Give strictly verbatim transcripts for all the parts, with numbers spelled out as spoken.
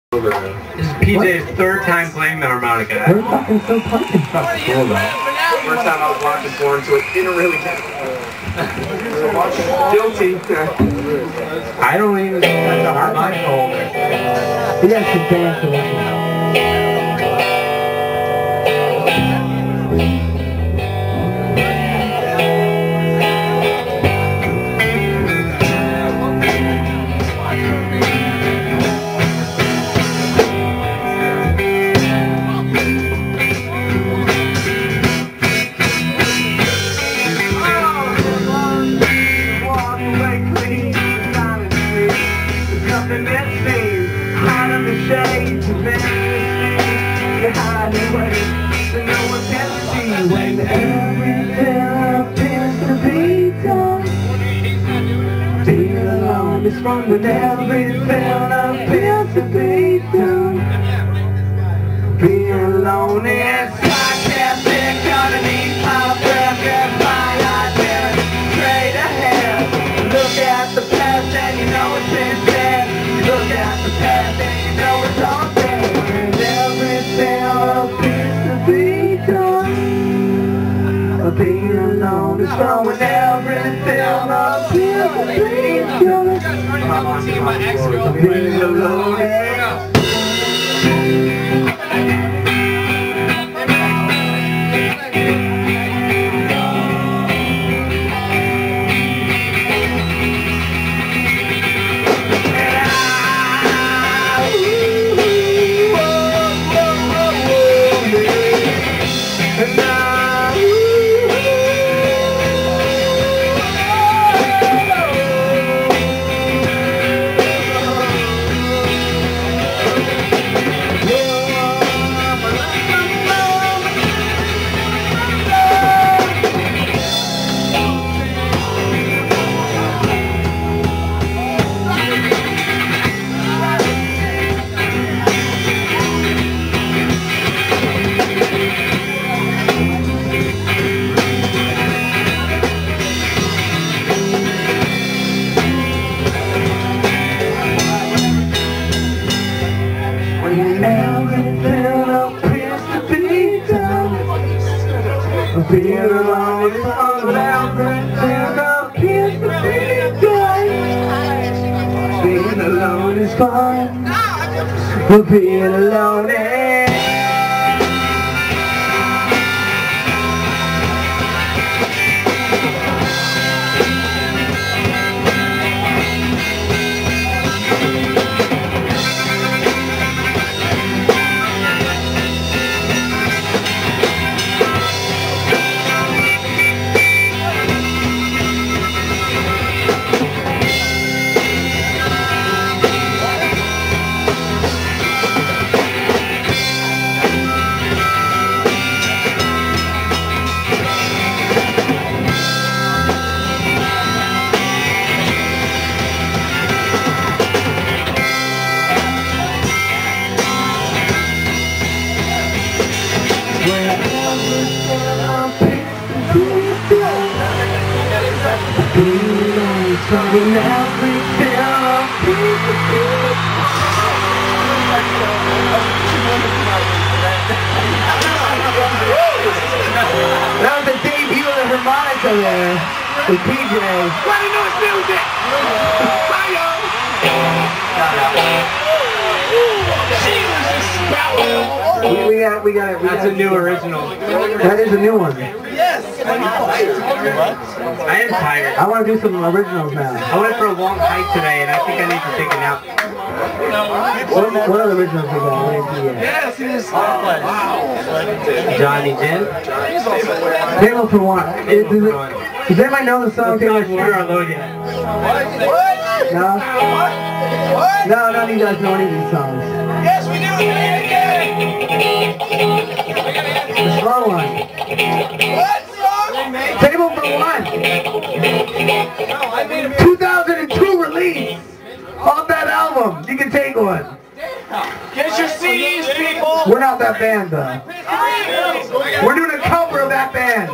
This is P J's third time playing the harmonica. We're fucking so fucking fucking cool, though. First time I was watching porn, so it didn't really count. Guilty. I don't even think that's a harmonica holder. You guys should dance to this when everything appears to be done. Being alone is fun when everything appears to be done. Being alone is sarcastic underneath my breath and my identity straight ahead. Look at the past and you know it's been dead. Look at the past and you know it's all dead. When everything appears to be done. Being alone is fun when everything appears to be done. Being alone is being alone is fun when everything appears to be done. Being alone is fun, but being alone is something everything that was the debut of the harmonica there with P J. Let me know it's music! Bye, yo! We, we got it, we got it. We That's got a new original. That is a new one. Yes! I am tired. I want to do some originals now. I went for a long hike today and I think I need to take a nap. What, what other originals we got? Yes, it is. Wow. Johnny Jen. Table for one. Is, is it, does anybody know the song? Table for One? Load yet. No? No, none of you guys know any of these songs. Yes, we do. The slow one. What song? Table for One. two thousand two release. Off that album. You can take one. Get your C Ds, people. We're not that band, though. We're doing a cover of that band.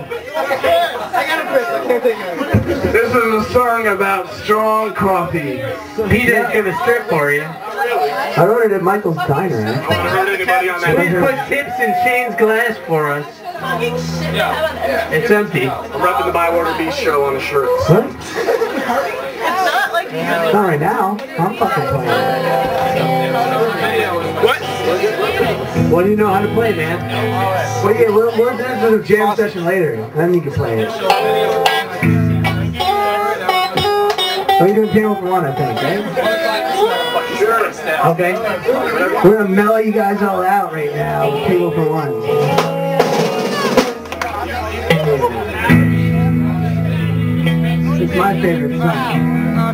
This is a song about strong coffee. Peter's gonna strip for you. I ordered at Michael's Diner. Eh? Please put tips in Shane's glass for us. Yeah. It's empty. I'm repping the Buy Water Bistro on the shirts. What? It's not like Not right now. I'm fucking playing. What? What do you know how to play, man? Well, yeah, we'll, we'll do a jam session later. Then you can play it. Oh, you're doing table for one, I think, right? Okay. We're gonna mellow you guys all out right now with table for one. It's my favorite song.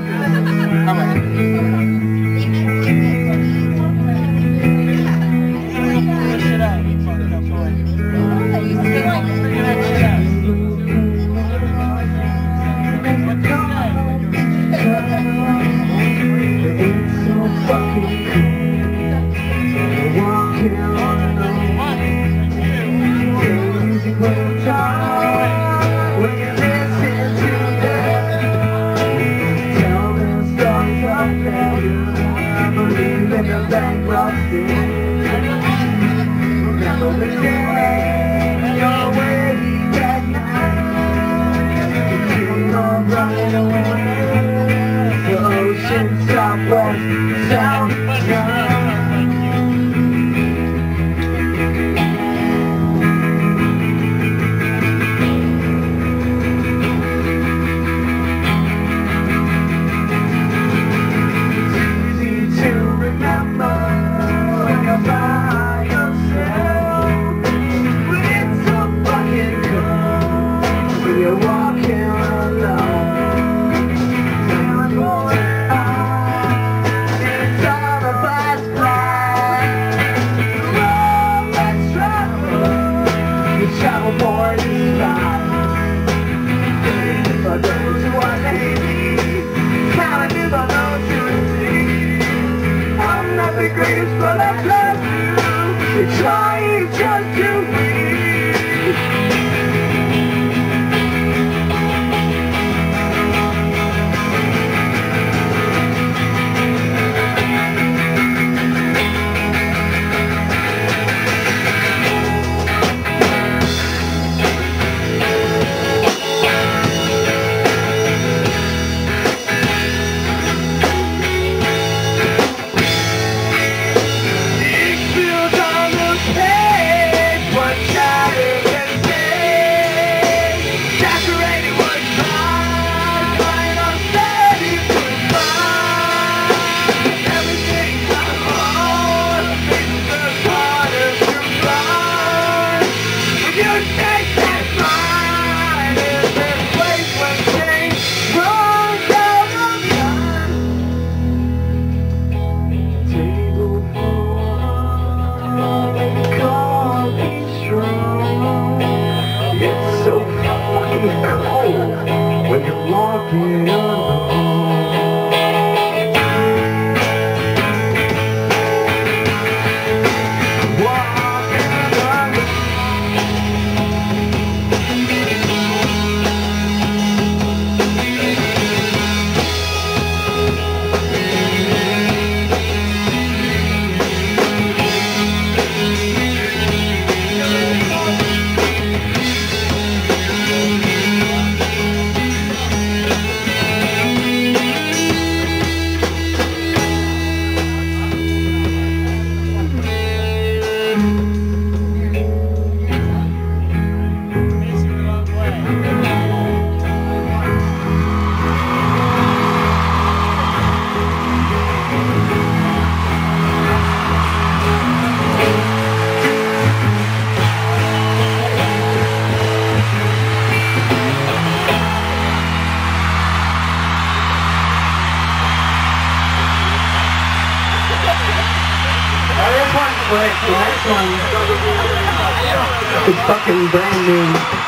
It's fucking brand new.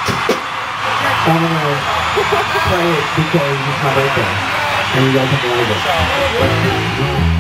I'm gonna play it because it's my birthday. And you guys have to like it.